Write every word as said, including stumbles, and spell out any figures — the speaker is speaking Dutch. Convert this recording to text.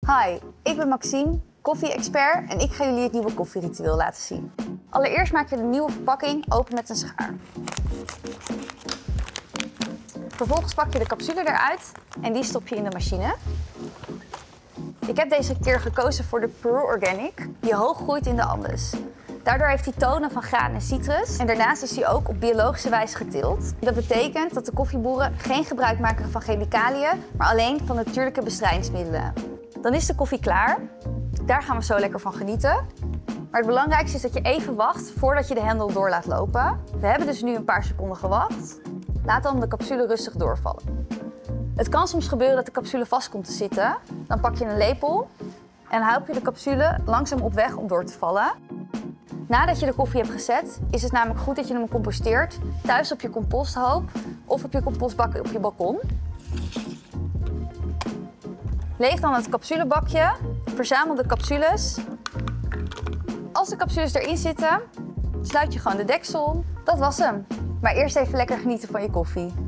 Hi, ik ben Maxime, koffie-expert en ik ga jullie het nieuwe koffieritueel laten zien. Allereerst maak je de nieuwe verpakking open met een schaar. Vervolgens pak je de capsule eruit en die stop je in de machine. Ik heb deze keer gekozen voor de Peru Organic, die hoog groeit in de Andes. Daardoor heeft hij tonen van graan en citrus en daarnaast is hij ook op biologische wijze geteeld. Dat betekent dat de koffieboeren geen gebruik maken van chemicaliën, maar alleen van natuurlijke bestrijdingsmiddelen. Dan is de koffie klaar. Daar gaan we zo lekker van genieten. Maar het belangrijkste is dat je even wacht voordat je de hendel door laat lopen. We hebben dus nu een paar seconden gewacht. Laat dan de capsule rustig doorvallen. Het kan soms gebeuren dat de capsule vast komt te zitten. Dan pak je een lepel en help je de capsule langzaam op weg om door te vallen. Nadat je de koffie hebt gezet, is het namelijk goed dat je hem composteert thuis op je composthoop of op je compostbak op je balkon. Leeg dan het capsulebakje, verzamel de capsules. Als de capsules erin zitten, sluit je gewoon de deksel. Dat was hem. Maar eerst even lekker genieten van je koffie.